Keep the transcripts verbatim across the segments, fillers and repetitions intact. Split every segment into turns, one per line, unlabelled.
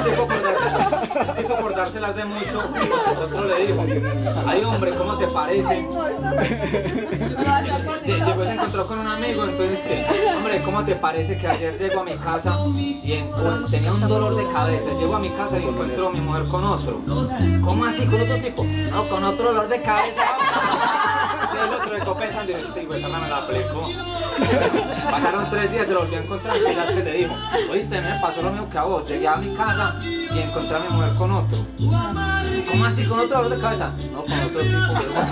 el tipo por darse, el tipo por dárselas de mucho, el otro le dijo, ay hombre, ¿cómo te parece? Llegó y se encontró con un amigo, entonces que, hombre, ¿cómo te parece que ayer llego a mi casa y en, tenía un dolor de cabeza? Llego a mi casa y encuentro a mi mujer con otro. ¿Cómo así? ¿Con otro tipo? No, con otro dolor de cabeza. Y el otro dejó pensando y dijo, este hijo de puta me la aplicó. Pasaron tres días, se lo volvió a encontrar y ya este le dijo, oíste, me pasó lo mismo que a vos. Llegué a mi casa y encontré a mi mujer con otro. ¿Cómo así? ¿Con otro dolor de cabeza? No, con otro tipo.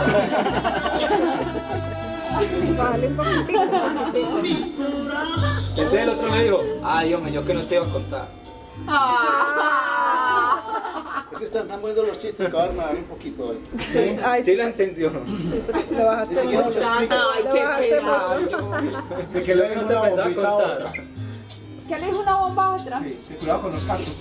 Vale, un poquitico, un poquitico.
Entonces el otro le dijo, ay hombre, yo que no te iba a contar.
Es que están tan buenos los chistes que voy a armar un poquito hoy.
¿Sí?
Ay,
¿Sí lo entendió?
Sí, pero le bajaste
Ni siquiera
mucho.
lo explicas.
Ay,
Le
qué
bajaste
pena.
mucho.
Sí, que luego no te
Una
pensaba
bombita a
contar.
otra.
¿Qué le dijo una bomba a otra?
Sí, sí, cuidado con los cactus.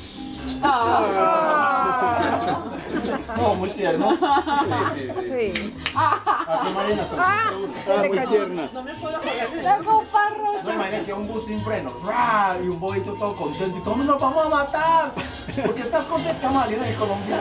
Ah.
No, muy tierno. Sí, sí, sí.
Sí.
Aquí Marina, con
Ah, se
ah,
le
muy
cayó.
tierna.
No me puedo joder. Tengo un parro.
No, imagina que un bus sin freno, ¡ra! Y un bobito todo contento y todos nos vamos a matar. Porque estás contento, Camalina, el colombiano.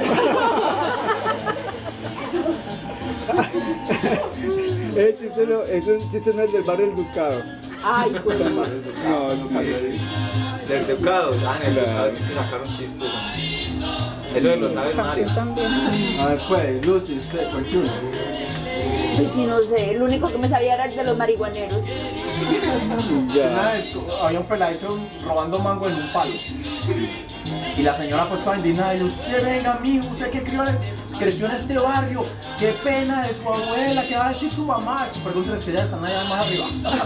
Ese chiste no, es un chiste no es del barrio del Ducado.
Ay, pues.
No, sí.
Del Ducado, ah, en el Ducado sí que sacaron chistes. Eso de lo sabes, Mario.
Yo también.
A ver, pues, Lucy, usted, continúe.
Pues sí, no sé. El único que me sabía era el de los marihuaneros.
Una
Ya.
vez había un peladito robando mango en un palo. Y la señora pues estaba indignada y usted venga mijo, usted que crió, creció en este barrio, qué pena de su abuela, qué va a decir su mamá. Pregúntales que ya están allá más arriba.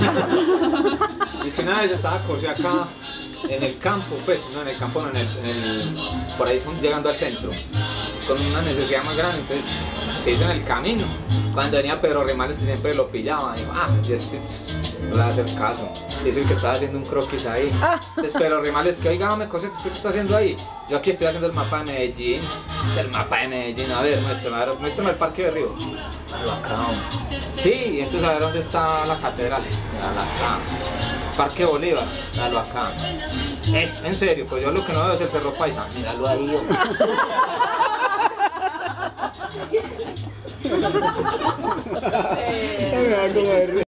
Y es que una vez estaba José acá en el campo, pues no en el campo, no en el, en el por ahí son llegando al centro, con una necesidad más grande, entonces se hizo en el camino. Cuando venía Pedro Rimales que siempre lo pillaba, dijo, ah, ya este, no le va a hacer caso. Dice el que estaba haciendo un croquis ahí. Entonces Pedro Rimales, que oiga, me cosa que usted está haciendo ahí. Yo aquí estoy haciendo el mapa de Medellín. El mapa de Medellín, a ver, muéstrame, a ver, muéstrame el Parque de Río. Míralo acá, hombre. Sí, y entonces a ver dónde está la catedral. Míralo acá. Parque Bolívar, míralo acá. Eh, en serio, pues yo lo que no veo es el Cerro Paisa. Míralo ahí, hombre.
Me da como de